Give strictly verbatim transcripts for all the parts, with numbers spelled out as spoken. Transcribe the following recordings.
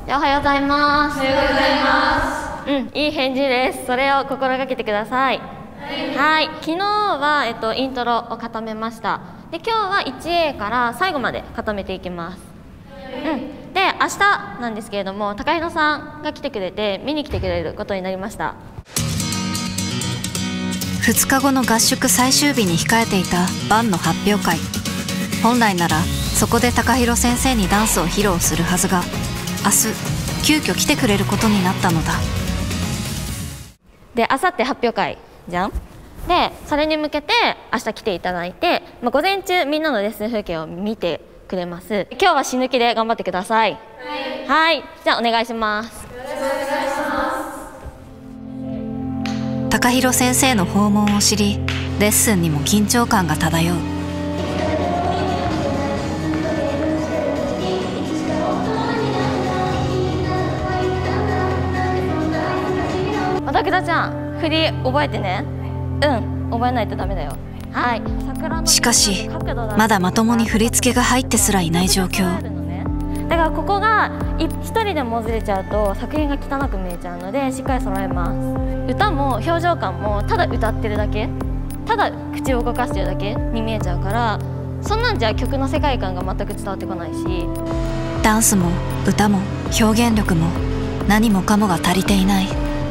おはようございます。 おはようございます。 うん、いい返事です。それを心がけてください。はい、昨日は、えっと、イントロを固めました。で、今日は いちエー から最後まで固めていきます。うん、で、明日なんですけれども、高弘さんが来てくれて、見に来てくれることになりました。 ふつかごの合宿最終日に控えていたバンの発表会。本来ならそこで高弘先生にダンスを披露するはずが、明日急遽来てくれることになったのだ。 で、あさって発表会じゃん。で、それに向けて明日来ていただいて、まあ、午前中みんなのレッスン風景を見てくれます。今日は死ぬ気で頑張ってください。はい、はい、じゃあお願いします。 よろしくお願いします。 高弘先生の訪問を知り、レッスンにも緊張感が漂う。 小田ちゃん、振り覚えてね。うん、覚えないとダメだよ。はい。 しかしまだまともに振り付けが入ってすらいない状況。 だからここが一人でもずれちゃうと作品が汚く見えちゃうので、しっかり揃えます。歌も表情感もただ歌ってるだけ、ただ口を動かしてるだけに見えちゃうから、そんなんじゃ曲の世界観が全く伝わってこないし、 ダンスも歌も表現力も何もかもが足りていない。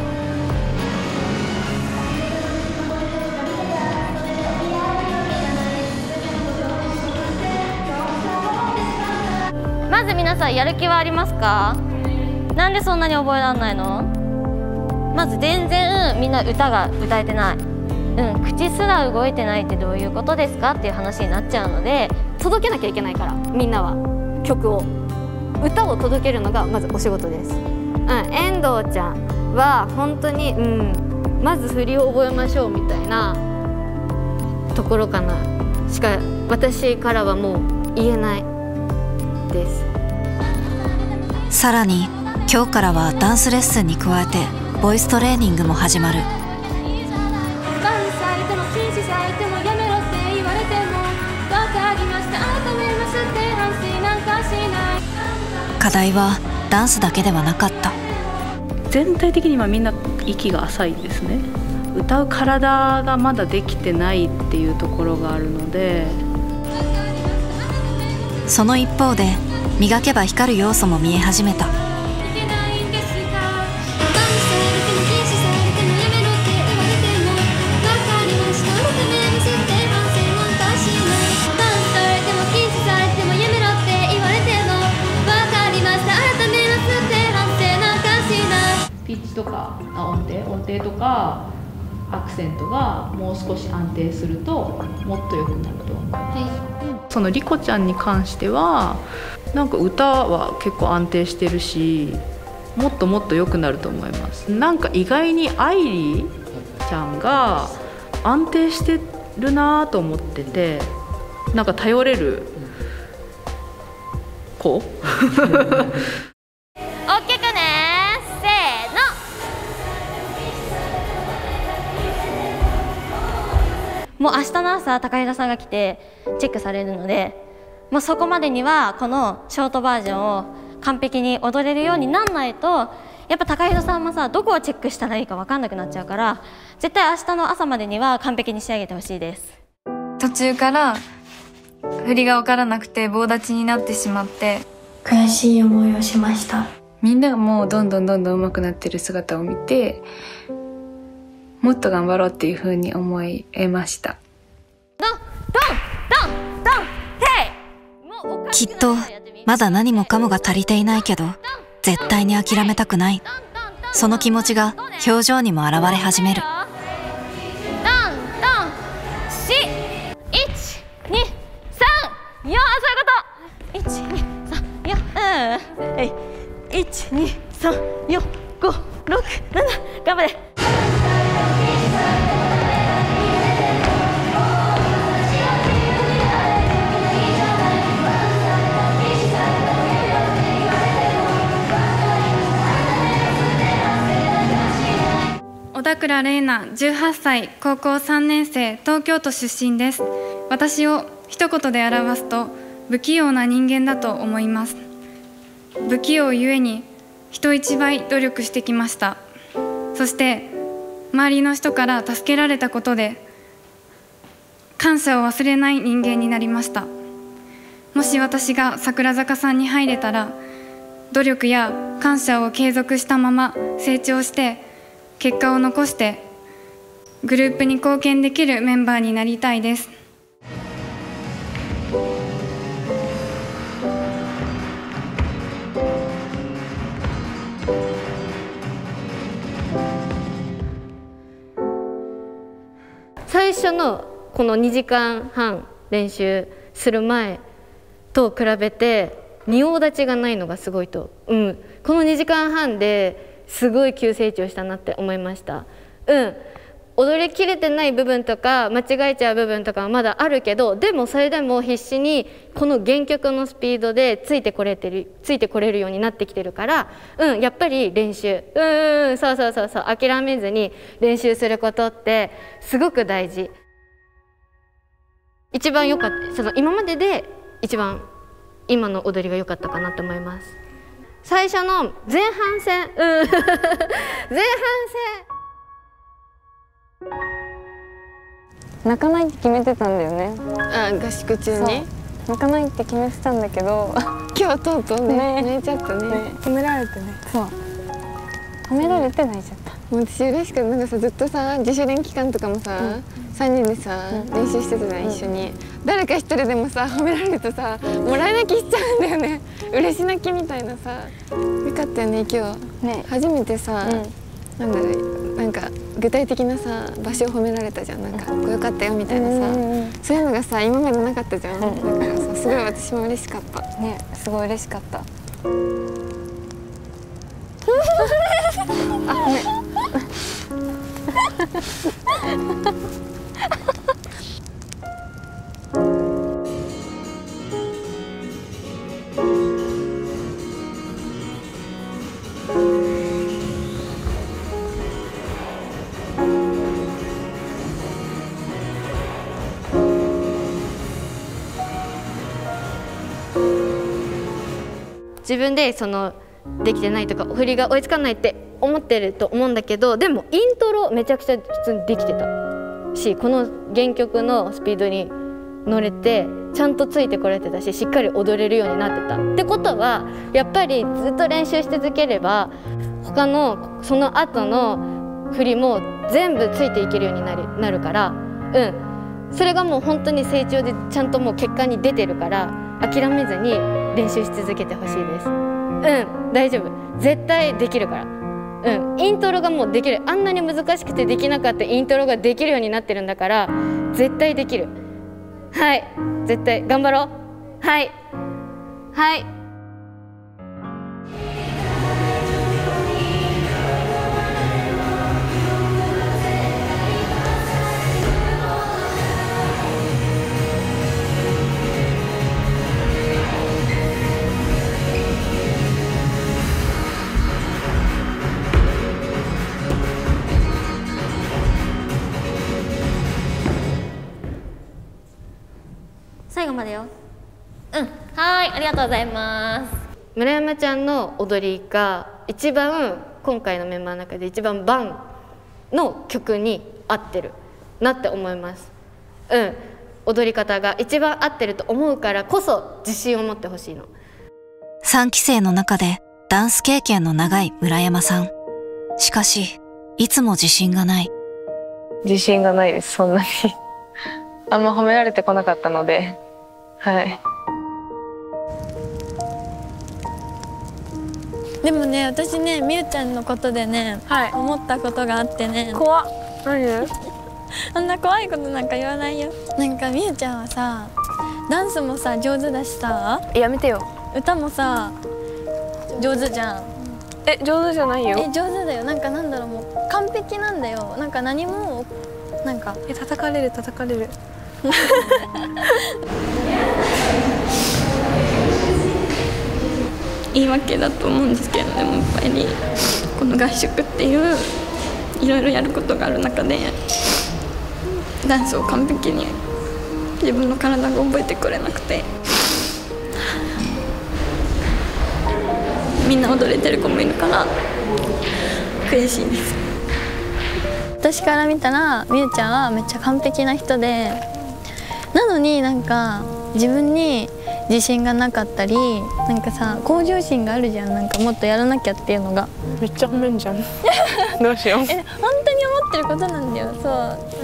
まず皆さん、やる気はありますか？なんでそんなに覚えられないの？まず全然みんな歌が歌えてない、うん、口すら動いてないってどういうことですかっていう話になっちゃうので、 届けなきゃいけないから、みんなは曲を歌を届けるのがまずお仕事です。うん、遠藤ちゃんは本当に、うん、まず振りを覚えましょうみたいなところかなしか私からはもう言えないです。 さらに今日からはダンスレッスンに加えてボイストレーニングも始まる。課題はダンスだけではなかった。 全体的に今みんな息が浅いですね。歌う体がまだできてないっていうところがあるので、 その一方で磨けば光る要素も見え始めた。 ピッチとか音程音程とかアクセントがもう少し安定するともっと良くなると思います。はい、そのリコちゃんに関してはなんか歌は結構安定してるし、もっともっと良くなると思います。なんか意外に愛理ちゃんが安定してるなと思ってて、なんか頼れる子大きくね、 せーの。もう明日の朝高弘さんが来てチェックされるので、もうそこまでにはこのショートバージョンを完璧に踊れるようになんないと、やっぱ高弘さんもさ、どこをチェックしたらいいか分かんなくなっちゃうから、絶対明日の朝までには完璧に仕上げてほしいです。 途中から振りが分からなくて棒立ちになってしまって悔しい思いをしました。 みんながもうどんどんどんどん上手くなってる姿を見て、もっと頑張ろうっていう風に思い得ました。 ドンドンドンドンヘイ。もうきっとまだ何もかもが足りていないけど、絶対に諦めたくない。その気持ちが表情にも現れ始める。 ドンドンシいちにさんよん、そういうこと。いちにさんよん、うん、えいいちにさんよんごろくなな、頑張れ。 小田倉玲奈、じゅうはっさい、高校さんねん生、東京都出身です。私を一言で表すと不器用な人間だと思います。不器用ゆえに人一倍努力してきました。そして周りの人から助けられたことで感謝を忘れない人間になりました。もし私が桜坂さんに入れたら、努力や感謝を継続したまま成長して結果を残してグループに貢献できるメンバーになりたいです。 最初のこのにじかんはん練習する前と比べて仁王立ちがないのがすごいと、うん、このにじかんはんですごい急成長したなって思いました。うん、踊りきれてない部分とか間違えちゃう部分とかはまだあるけど、でもそれでも必死にこの原曲のスピードでついてこれてるついてこれるようになってきてるから、うん、やっぱり練習、うんうん、そうそうそうそう、諦めずに練習することってすごく大事。一番良かった、その今までで一番今の踊りが良かったかなと思います。最初の前半戦、うん、前半戦泣かないって決めてたんだよね。 あ、合宿中に泣かないって決めてたんだけど、 今日とうとうね、 ね泣いちゃったね。 ね褒められてね。 そう褒められて泣いちゃった。 もう私嬉しくて、なんかさ、ずっとさ自主練期間とかもさ、うん、さんにんでさ、うん、練習してたじゃん、一緒に、うん、誰か一人でもさ褒められるとさもらい泣きしちゃうんだよね。嬉し泣きみたいなさ。よかったよね今日、ね、初めてさ、うん、なんだろう、なんか具体的なさ場所を褒められたじゃん。なんか、うん、ここよかったよみたいなさ、うんうん、そういうのがさ今までなかったじゃん、うん、だからさすごい私も嬉しかったね。すごい嬉しかった。 あ、ごめん。自分でそのできてないとか振りが追いつかないって思ってると思うんだけど、でもイントロめちゃくちゃ普通にできてたし、この原曲のスピードに乗れてちゃんとついてこれてたし、しっかり踊れるようになってたってことは、やっぱりずっと練習し続ければ他のその後の振りも全部ついていけるようになる、なるから、うん、それがもう本当に成長でちゃんともう結果に出てるから、諦めずに練習し続けてほしいです。うん、大丈夫、絶対できるから。うん、イントロがもうできる。あんなに難しくてできなかったイントロができるようになってるんだから、絶対できる。はい、絶対頑張ろう。はいはい。 最後までよ。うん、はい、ありがとうございます。 村山ちゃんの踊りが一番今回のメンバーの中で一番バンの曲に合ってるなって思います。うん、踊り方が一番合ってると思うからこそ自信を持ってほしいの。 さんきせいの中でダンス経験の長い村山さん。しかしいつも自信がない。 自信がないです、そんなにあんま褒められてこなかったので、はい。 でもね、私ね、みゆちゃんのことでね、はい、思ったことがあってね。 怖っ。何？ あんな怖いことなんか言わないよ。なんかみゆちゃんはさ、ダンスもさ上手だしさ、 やめてよ。 歌もさ上手じゃん。 え、上手じゃないよ。 え、上手だよ。なんかなんだろう、もう完璧なんだよ。なんか何もなんかえ、叩かれる叩かれる。 言い訳だと思うんですけど、でもやっぱりこの合宿っていういろいろやることがある中でダンスを完璧に自分の体が覚えてくれなくて、みみんな踊れてる子もいるから悔しいです。私から見たらみゆちゃんはめっちゃ完璧な人で、なのになんか自分に自信がなかったり、なんかさ向上心があるじゃん、なんかもっとやらなきゃっていうのが。 めっちゃ褒めんじゃんどうしよう。 え、本当に思ってることなんだよ。そう、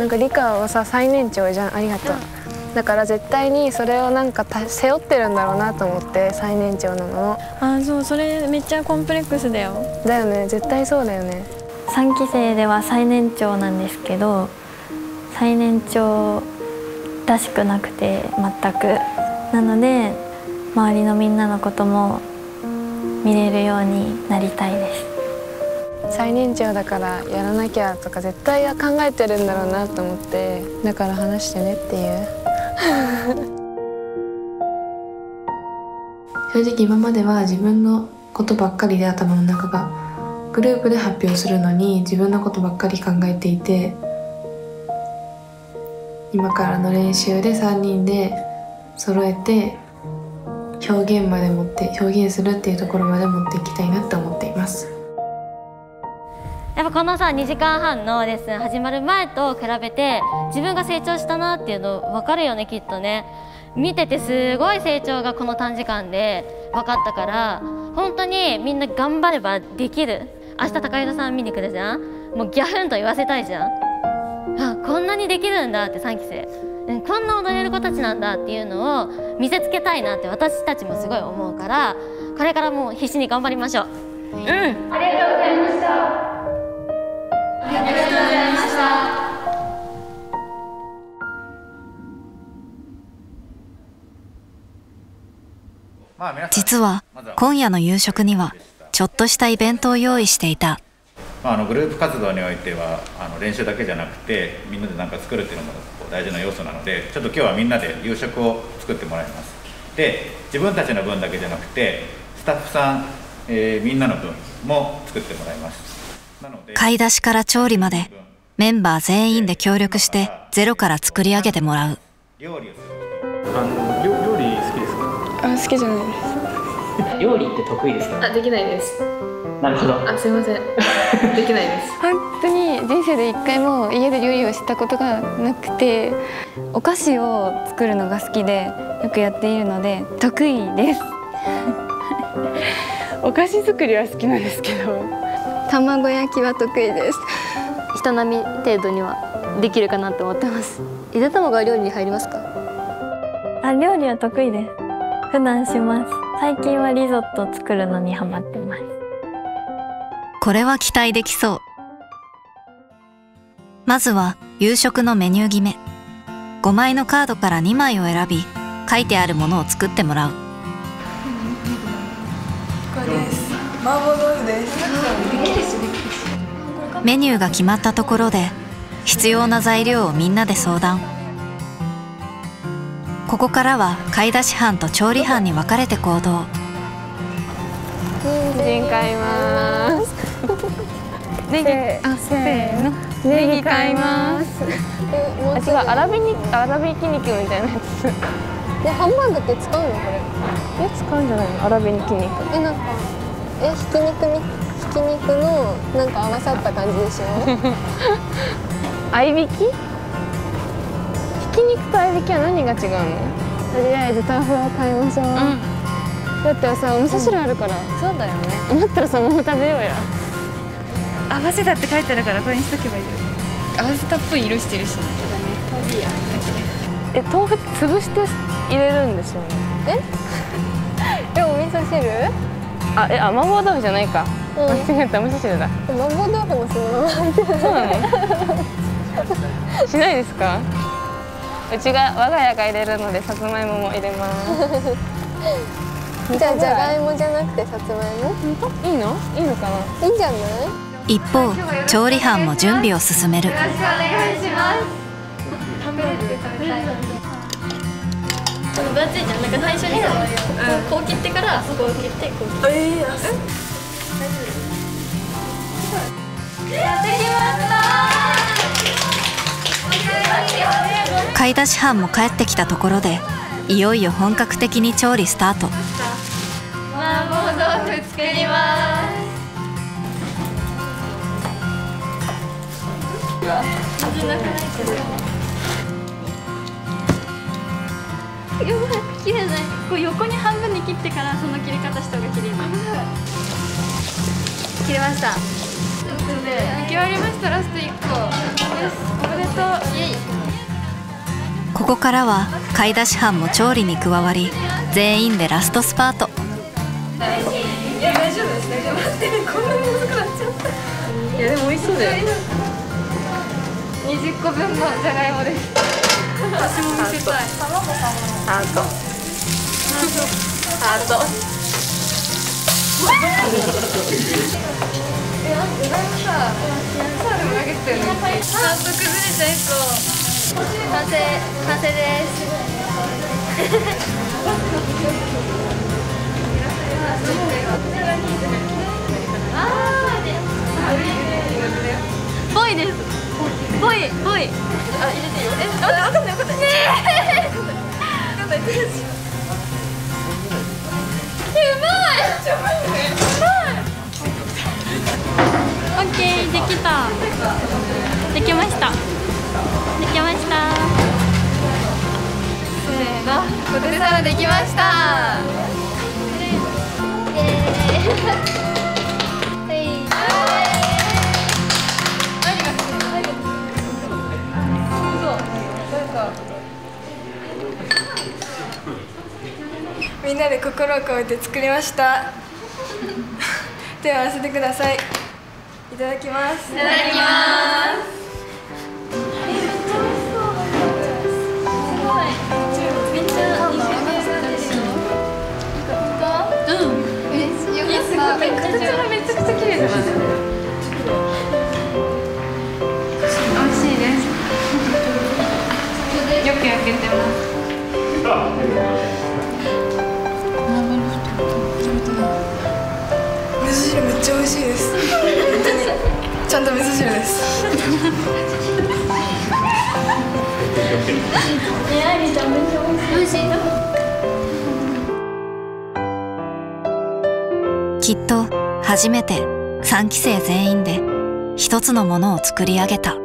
なんか理科はさ最年長じゃん。ありがとう。だから絶対にそれをなんか背負ってるんだろうなと思って、最年長なの。 あ、そう、それめっちゃコンプレックスだよ。 だよね、絶対そうだよね。 さんき生では最年長なんですけど、最年長らしくなくて全く。なので周りのみんなのことも見れるようになりたいです。 最年長だからやらなきゃとか絶対考えてるんだろうなと思って、だから話してねっていう正直今までは自分のことばっかりで頭の中が、グループで発表するのに自分のことばっかり考えていて、今からの練習でさんにんで揃えて表現まで持って表現するっていうところまで持っていきたいなって思っています。 やっぱこのさにじかんはんのレッスン始まる前と比べて自分が成長したなっていうの分かるよね、きっとね。見ててすごい成長がこの短時間で分かったから、本当にみんな頑張ればできる。明日高弘さん見に来るじゃん。もうギャフンと言わせたいじゃん。あ、こんなにできるんだってさんき生、こんな踊れる子たちなんだっていうのを見せつけたいなって私たちもすごい思うから、これからもう必死に頑張りましょう。うん、ありがとうございました。ありがとうございました。 実は今夜の夕食にはちょっとしたイベントを用意していた。 まあ、あのグループ活動においてはあの練習だけじゃなくてみんなで何か作るっていうのも大事な要素なので、ちょっと今日はみんなで夕食を作ってもらいます。で、自分たちの分だけじゃなくてスタッフさん、えー、みんなの分も作ってもらいます。なので買い出しから調理までメンバー全員で協力してゼロから作り上げてもらう。 料理をするあの料料理好きですか？ あ、好きじゃないです。 料理って得意ですか？ あ、できないです。 なるほど。 あ、すいません。できないです。本当に人生で一回も家で料理をしたことがなくて、お菓子を作るのが好きでよくやっているので得意です。お菓子作りは好きなんですけど、 卵焼きは得意です。人並み程度にはできるかなと思ってます。ゆで卵は料理に入りますか？あ、料理は得意です。普段します。最近はリゾットを作るのにハマってます。 これは期待できそう。まずは夕食のメニュー決め。ごまいのカードからにまいを選び、書いてあるものを作ってもらう。 これです。麻婆豆腐です。 メニューが決まったところで必要な材料をみんなで相談。ここからは買い出し班と調理班に分かれて行動。 人参買います。ネギ、あ、せーの。ネギ買います。あ、違う、粗びに、粗びき肉みたいなやつ。 で、ハンバーグって使うのこれ？ え、使うんじゃないの？粗びき肉。 え、なんか、え、ひき肉み、ひき肉のなんか合わさった感じでしょ？ 合いびき？ひき肉と合いびきは何が違うの？とりあえず豆腐を買いましょう。うん、だってさ、お味噌汁あるから。そうだよね。余ったらそのまま食べようや。合わせたって書いてあるからこれにしとけばいいよ。合わせたっぽい色してるし。え、豆腐潰して入れるんですよね。 え？でもお味噌汁？ あ、え、あ、麻婆豆腐じゃないか。うん、間違えた、お味噌汁だ。 麻婆豆腐もそのまま入ってる。 そうなの？しないですか？うちが我が家が入れるのでさつまいもも入れます。 じゃあじゃがいもじゃなくてさつまいも？ いいの？いいのかな？ いいんじゃない？ 一方、調理班も準備を進める。 よろしくお願いします。食べれる食べたい。その分厚いじゃん。なんか最初にさ、こうこう切ってからこう切ってこう切って。ええー、あ、大丈夫。やってきました。 買い出し班も帰ってきたところでいよいよ本格的に調理スタート。 麻婆豆腐作ります。水なくないけど。やばい、切れない。こう横に半分に切ってからその切り方した方が綺麗に。切れました。 決まりました。ラストいっこ。よし、おめでとう。イエイ。 ここからは買い出し班も調理に加わり、全員でラストスパート。 いや大丈夫です。大丈夫。待って、こんなに難くなっちゃった。いやでも美味しそうだよ。 にじゅっこぶんのじゃがいもです。私も見せたい。 ハート。ハート。 え、あ、意外にさ、サールも投げてたよね。ハート崩れちゃいそう。 完成、完成です。ぽいです。ぽい、ぽい。あ、入れていいよ。え、わかんない、わかんない。ねえ。わかんない。うまい。うまい。 オッケー、できた。できました。できました。 せーの、ポテサラできました。 イエーイ。 みんなで心を込めて作りました。手を合わせてください。いただきます。 いただきます。 めちゃくちゃめちゃくちゃ綺麗じゃない？美味しいです。よく焼けてます。 味噌汁めっちゃ美味しいです。本当にちゃんと味噌汁です。 ね、あいみちゃんめっちゃ美味しい。美味しい。 きっと初めてさんきせい全員で一つのものを作り上げた。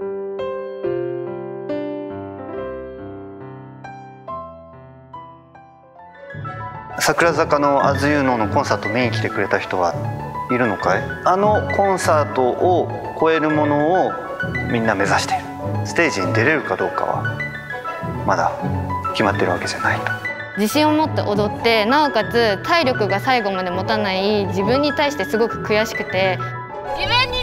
桜坂のアズユーノのコンサート見に来てくれた人はいるのかい？あのコンサートを超えるものをみんな目指している。ステージに出れるかどうかはまだ決まってるわけじゃないと。 自信を持って踊って、なおかつ体力が最後まで持たない自分に対してすごく悔しくて、 夢に